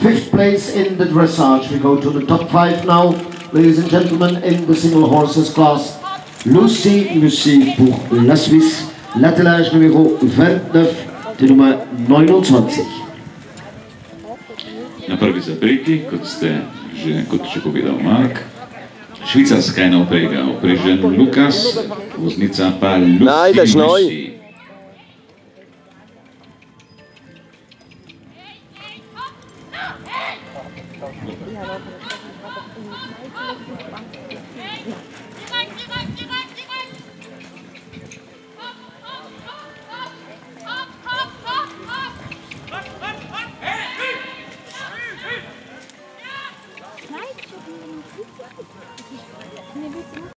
5th place in the dressage. We go to the top 5 now, ladies and gentlemen, in the single horses class. Lucy pour la Suisse, l'attelage numéro 29, die Nummer 29. Na prvi zapreti, kot že povedal Mark, švicarska enoprega, oprežen Lukas, voznica pa Lucy. Ja,